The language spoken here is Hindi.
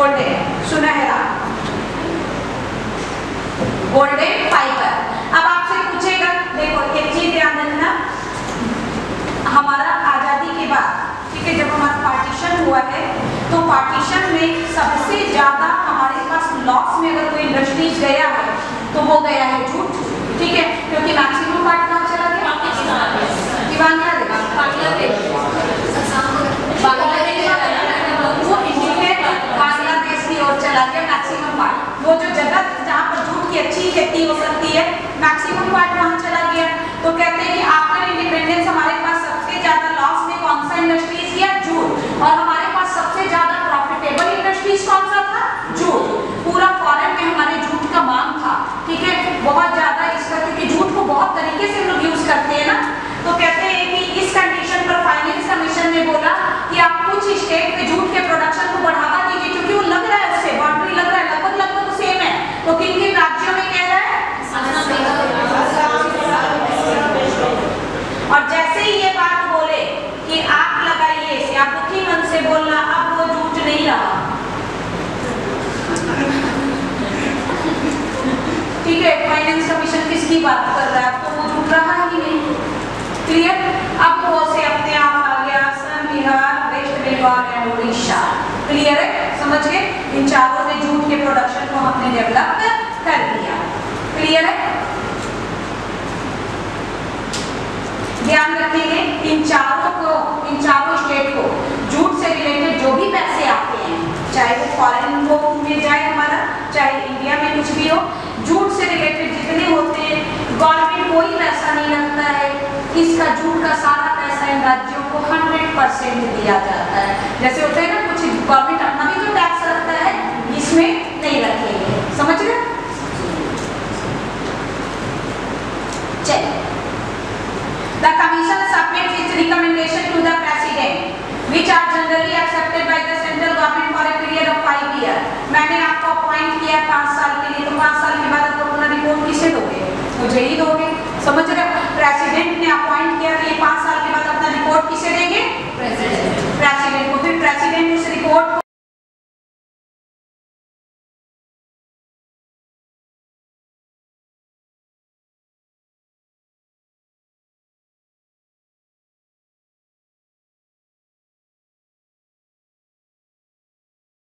गोल्डन, सुनहरा, गोल्डन फाइबर। अब आपसे पूछेगा, देखो एक चीज ध्यान रखना, हमारा आजादी के बाद, ठीक है, जब हमारा पार्टीशन हुआ है तो पार्टीशन में सबसे ज्यादा हमारे पास लॉस में अगर कोई इंडस्ट्रीज गया है तो वो गया है जूट, ठीक है, क्योंकि मैक्सिमम पार्ट कहाँ चला गया? बांग्लादेश की ओर चला गया मैक्सिमम पार्ट। वो जो जगह जहाँ पर जूट की अच्छी खेती हो सकती है मैक्सिमम पार्ट वहाँ चला गया। तो कहते हैं कि आफ्टर इंडिपेंडेंस हमारे पास सबसे ज्यादा लॉस में कौन सा इंडस्ट्रीज किया? जूट। और हमारे पास सबसे ज्यादा प्रॉफिटेबल इंडस्ट्रीज कौन सा था? जूट। पूरा फॉरेन में हमारे जूट का मांग था, ठीक है, बहुत ज्यादा इसका, क्योंकि जूट को बहुत तरीके से लोग यूज करते हैं ना। तो कहते हैं कि इस कंडीशन पर फाइनेंस कमीशन ने बोला कि आप कुछ स्टेट में जूट के प्रोडक्शन को बढ़ावा दीजिए, क्योंकि वो लग रहा है, उससे बाउंड्री लग रहा है, लगभग सेम है। तो किन किन राज्यों में कह रहा है? और जैसे ही ये बात बोले कि आप लगाइए इसे, आप दुखी मन से बोलना, अब वो जूट नहीं रहा, ठीक है। फाइनेंस कमीशन किसकी बात कर रहा है? तो वो जूट रहा ही नहीं, क्लियर। अब वो से अपने आप आ गया Assam, Bihar, West Bengal and Orissa, clear है, समझ गए? इन चारों में जूट के प्रोडक्शन को हमने डेवलप कर दिया, क्लियर है। ध्यान रखेंगे इन चारों स्टेट को जूट से रिलेटेड जो भी पैसे आते हैं, चाहे वो फॉरेन में जाए हमारा, चाहे इंडिया में कुछ भी हो, जूट से रिलेटेड जितने होते हैं गवर्नमेंट कोई पैसा नहीं रखता है, इसका जूट का सारा पैसा इन राज्यों को 100% दिया जाता है। जैसे होता है ना, कुछ गवर्नमेंट अपना भी तो टैक्स रखता है, इसमें नहीं रखेंगे, समझ रहे? चलिए, The Commission submits its recommendation to the President, which are generally accepted by the central government for a period of 5 years. मैंने आपको अपॉइंट किया 5 साल के लिए, तो 5 साल के बाद आप अपना रिपोर्ट किसे दोगे? मुझे ही दोगे, समझ रहे हो? प्रेसिडेंट ने अपॉइंट किया, तो ये 5 साल के बाद अपना रिपोर्ट किसे देंगे? प्रेसिडेंट।